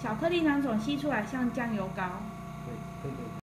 小颗粒糖种吸出来像酱油膏。 对，可以可以。